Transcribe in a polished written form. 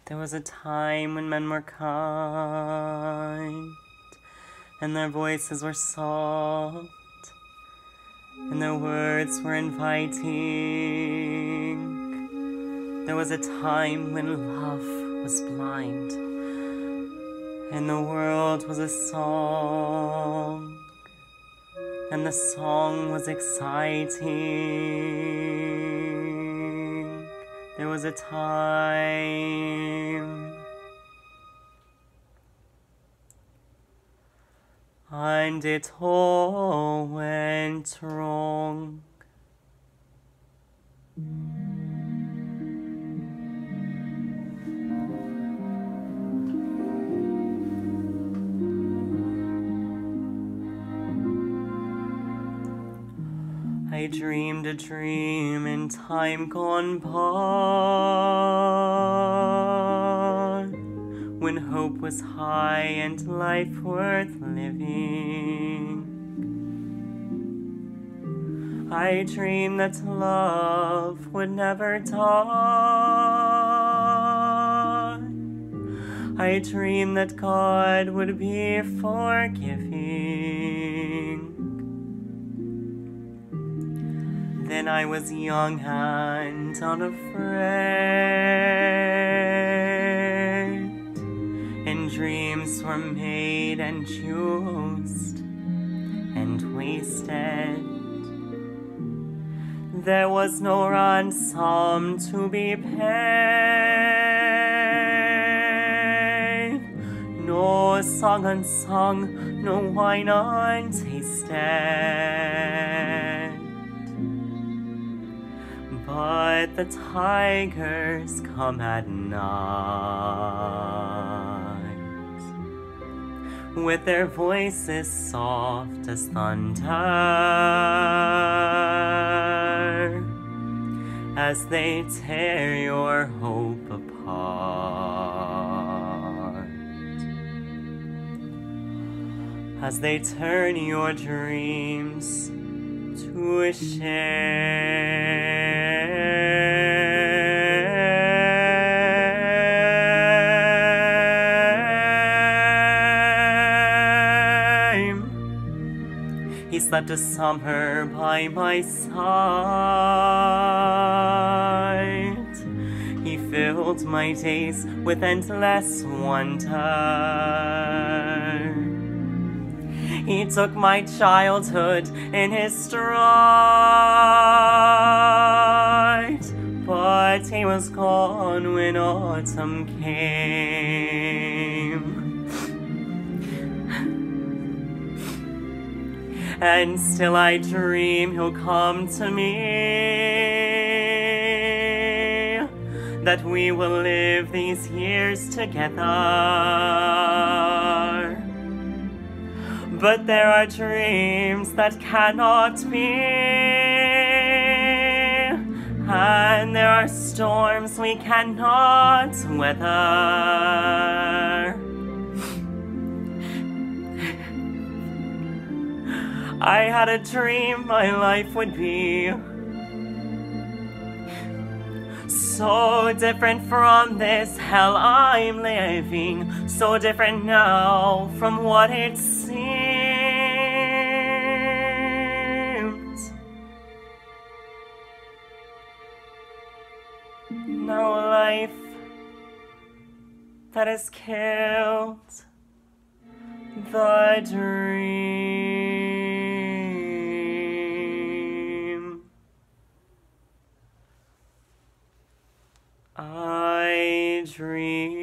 There was a time when men were kind, and their voices were soft, and their words were inviting. There was a time when love was blind, and the world was a song, and the song was exciting. There was a time, and it all went wrong. I dreamed a dream in time gone by, when hope was high and life worth living. I dreamed that love would never die. I dreamed that God would be forgiving. Then I was young and unafraid, and dreams were made and used and wasted. There was no ransom to be paid, no song unsung, no wine untasted. But the tigers come at night, with their voices soft as thunder, as they tear your hope apart, as they turn your dreams to a shame. He slept a summer by my side. He filled my days with endless wonder. He took my childhood in his stride, but he was gone when autumn came. And still I dream he'll come to me, that we will live these years together. But there are dreams that cannot be, and there are storms we cannot weather. I had a dream my life would be so different from this hell I'm living, so different now from what it seemed. No life that has killed the dream. I dream.